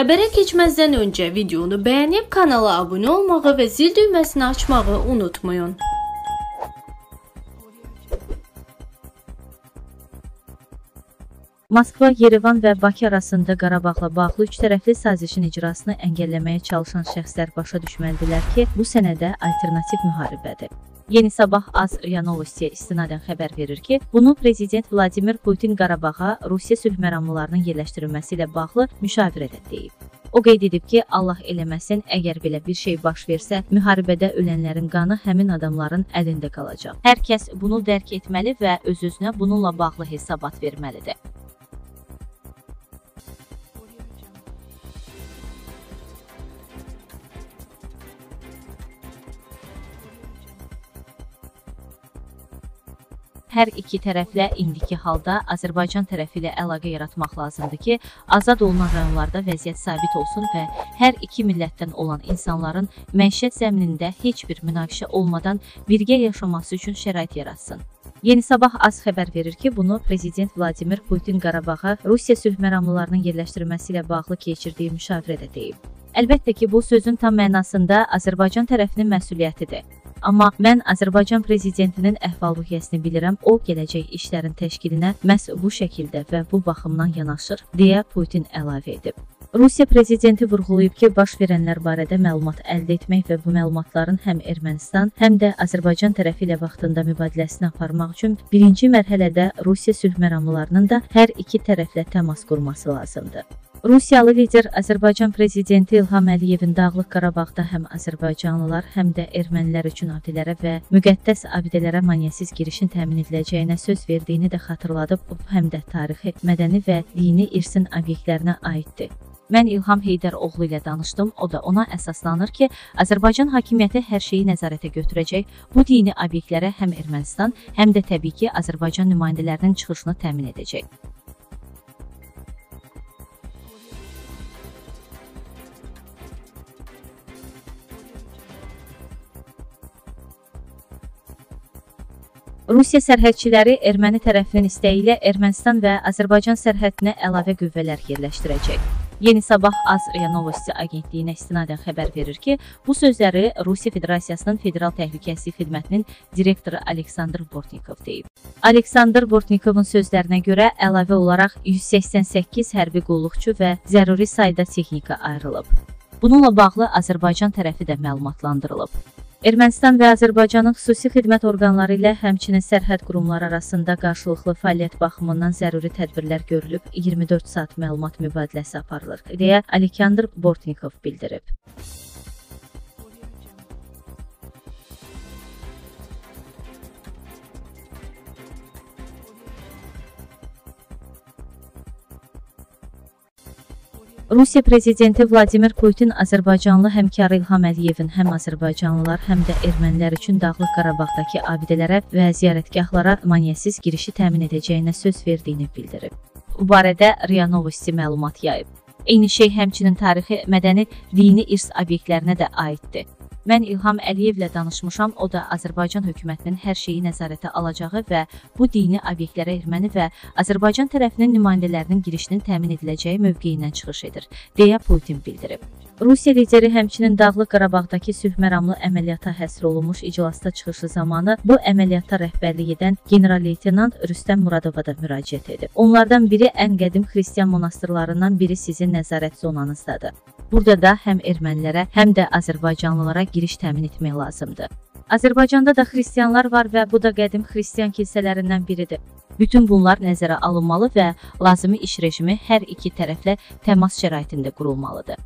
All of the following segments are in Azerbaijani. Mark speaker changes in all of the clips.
Speaker 1: Xəbərə keçməzdən öncə videonu bəyənib kanala abunə olmağı və zil düyməsini açmağı unutmayın.
Speaker 2: Moskva, Yerevan və Bakı arasında Qarabağla bağlı üç tərəfli sazişin icrasını əngəlləməyə çalışan şəxslər başa düşməlidirlər ki, bu sənədə alternativ müharibədir. Yeni Sabah AS-RIA Novostiyə istinadən xəbər verir ki, bunu Prezident Vladimir Putin Qarabağa Rusiya sülh məramlılarının yerləşdirilməsi ilə bağlı müşavirədə deyib. O qeyd edib ki, Allah eləməsin, əgər belə bir şey baş versə, müharibədə ölənlərin qanı həmin adamların əlində qalacaq. Hər kəs bunu dərk etməli və öz-özünə bununla bağlı hesabat verməlidir. Hər iki tərəflə indiki halda Azərbaycan tərəfi ilə əlaqə yaratmaq lazımdır ki, azad olunan rayonlarda vəziyyət sabit olsun və hər iki millətdən olan insanların məişət zəminində heç bir münaqişə olmadan birgə yaşaması üçün şərait yaratsın. Yeni Sabah AS xəbər verir ki, bunu Prezident Vladimir Putin Qarabağa Rusiya sülh məramlılarının yerləşdirilməsi ilə bağlı keçirdiyi müşavirədə deyib. Əlbəttə ki, bu sözün tam mənasında Azərbaycan tərəfinin məsuliyyətidir. Amma mən Azərbaycan prezidentinin əhval-ruhiyyəsini bilirəm, o gələcək işlərin təşkilinə məhz bu şəkildə və bu baxımdan yanaşır, deyə Putin əlavə edib. Rusiya prezidenti vurğulayıb ki, baş verənlər barədə məlumat əldə etmək və bu məlumatların həm Ermənistan, həm də Azərbaycan tərəfi ilə vaxtında mübadiləsini aparmaq üçün birinci mərhələdə Rusiya sülh məramlılarının da hər iki tərəflə təmas qurması lazımdır. Rusiyalı lider Azərbaycan prezidenti İlham Əliyevin Dağlıq Qarabağda həm azərbaycanlılar, həm də ermənilər üçün abidələrə və müqəddəs abidələrə maneəsiz girişin təmin ediləcəyinə söz verdiyini də xatırladıb, həm də tarixi, mədəni və dini irsin obyektlərinə aiddir. Mən İlham Heydəroğlu ilə danışdım, o da ona əsaslanır ki, Azərbaycan hakimiyyəti hər şeyi nəzarətə götürəcək, bu dini obyektlərə həm Ermənistan, həm də təbii ki, Azərbaycan nümayəndələrinin çıxışını təmin edəcək. Rusiya sərhədçiləri erməni tərəfinin istəyi ilə Ermənistan və Azərbaycan sərhədinə əlavə qüvvələr yerləşdirəcək. Yeni Sabah AS-RIA Novosti agentliyinə istinadən xəbər verir ki, bu sözləri Rusiya Federasiyasının Federal Təhlükəsizlik Xidmətinin direktoru Aleksandr Bortnikov deyib. Aleksandr Bortnikovun sözlərinə görə əlavə olaraq 188 hərbi qulluqçu və zəruri sayda texnika ayrılıb. Bununla bağlı Azərbaycan tərəfi də məlumatlandırılıb. Ermənistan və Azərbaycanın xüsusi xidmət orqanları ilə həmçinin sərhəd qurumları arasında qarşılıqlı fəaliyyət baxımından zəruri tədbirlər görülüb, 24 saat məlumat mübadiləsi aparılır, deyə Aleksandr Bortnikov bildirib. Rusiya prezidenti Vladimir Putin Azərbaycanlı həmkarı İlham Əliyevin həm azərbaycanlılar, həm də ermənilər üçün Dağlıq Qarabağdakı abidələrə və ziyarətgahlara maneəsiz girişi təmin edəcəyinə söz verdiyini bildirib. Bu barədə RIA Novosti məlumat yayıb. Eyni şey həmçinin tarixi, mədəni, dini irs obyektlərinə də aiddir. Mən İlham Əliyevlə danışmışam, o da Azərbaycan hökumətinin hər şeyi nəzarətə alacağı və bu dini obyektlərə erməni və Azərbaycan tərəfinin nümayəndələrinin girişinin təmin ediləcəyi mövqeyindən çıxış edir, deyə Putin bildirib. Rusiya lideri həmçinin Dağlıq Qarabağdakı sülh məramlı əməliyyata həsr olunmuş iclasda çıxışı zamanı bu əməliyyata rəhbərlik edən general-leytenant Rüstəm Muradova da müraciət edib. Onlardan biri ən qədim xristian monastırlarından biri sizin nəzarət zonanızdadır. Burada da həm ermənilərə, həm də azərbaycanlılara giriş təmin etmək lazımdır. Azərbaycanda da xristianlar var və bu da qədim xristian kilsələrindən biridir. Bütün bunlar nəzərə alınmalı və lazımi iş rejimi hər iki tərəflə təmas şəraitində qurulmalıdır.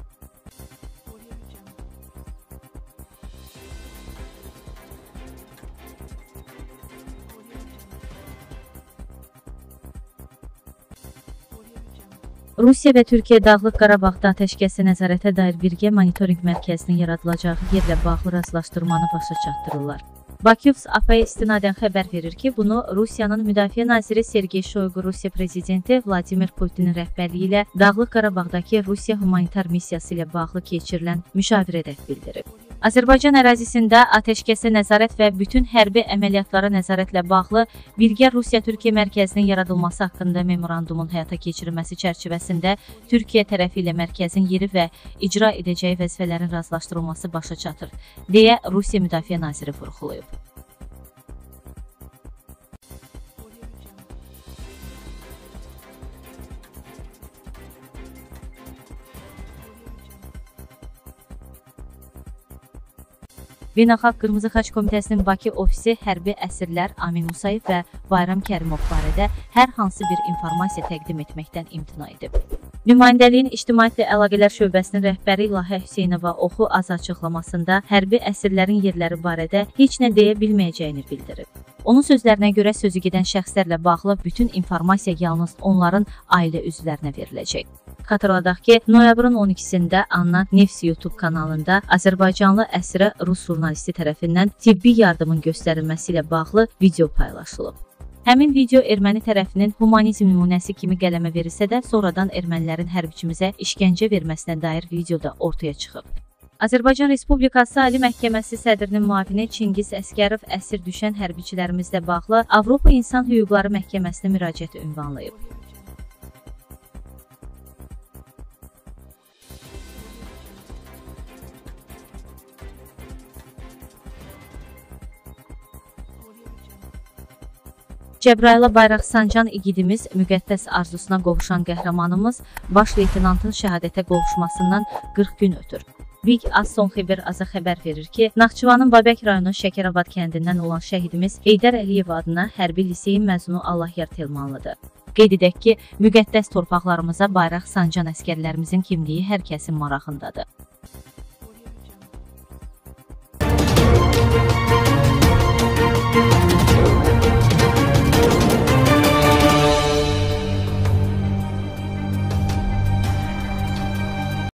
Speaker 2: Rusiya və Türkiyə Dağlıq Qarabağda atəşkəsə nəzarətə dair birgə monitorinq mərkəzinin yaradılacağı yerlə bağlı razılaşdırmanı başa çatdırırlar. Bakyovs AP-yə istinadən xəbər verir ki, bunu Rusiyanın Müdafiə naziri Sergey Shoigu Rusiya prezidenti Vladimir Putinin rəhbərliyi ilə Dağlıq Qarabağdakı Rusiya humanitar missiyası ilə bağlı keçirilən müşavirədə bildirib. Azərbaycan ərazisində atəşkəsə nəzarət və bütün hərbi əməliyyatlara nəzarətlə bağlı birgə Rusiya-Türkiyə mərkəzinin yaradılması haqqında memorandumun həyata keçirilməsi çərçivəsində Türkiyə tərəfi ilə mərkəzin yeri və icra edəcəyi vəzifələrin razılaşdırılması başa çatır, deyə Rusiya Müdafiə naziri vurğulayıb. Beynəlxalq Qırmızı Xaç Komitəsinin Bakı ofisi hərbi əsirlər Amin Musayev və Bayram Kərimov barədə hər hansı bir informasiya təqdim etməkdən imtina edib. Nümayəndəliyin İctimaiyyətlə Əlaqələr şöbəsinin rəhbəri İlahə Hüseynova Oxu az açıqlamasında hərbi əsirlərin yerləri barədə heç nə deyə bilməyəcəyini bildirib. Onun sözlərinə görə sözü gedən şəxslərlə bağlı bütün informasiya yalnız onların ailə üzvlərinə veriləcək. Xatırladaq ki, noyabrın 12-sində Anna Nefs YouTube kanalında Azərbaycanlı əsirə Rus jurnalisti tərəfindən tibbi yardımın göstərilməsi ilə bağlı video paylaşılıb. Həmin video erməni tərəfinin humanizm nümunəsi kimi qələmə verilsə də, sonradan ermənilərin hərbiçimizə işgəncə verməsinə dair videoda ortaya çıxıb. Azərbaycan Respublikası Ali Məhkəməsi sədrinin müavini Çingiz Əsgərov əsir düşən hərbiçilərimizlə bağlı Avropa İnsan Hüquqları Məhkəməsinə müraciət ünvanlayıb. Cəbrayıla bayraq sancan igidimiz, müqəddəs arzusuna qovuşan qəhrəmanımız baş leytenantın şəhadətə qovuşmasından 40 gün ötür. Big Az Son Xəbər Aza xəbər verir ki, Naxçıvanın Babək rayonu Şəkərabad kəndindən olan şəhidimiz Heydər Əliyev adına hərbi liseyin məzunu Allahyar Telmanlıdır. Qeyd edək ki, müqəddəs torpaqlarımıza bayraq sancan əsgərlərimizin kimliyi hər kəsin marağındadır.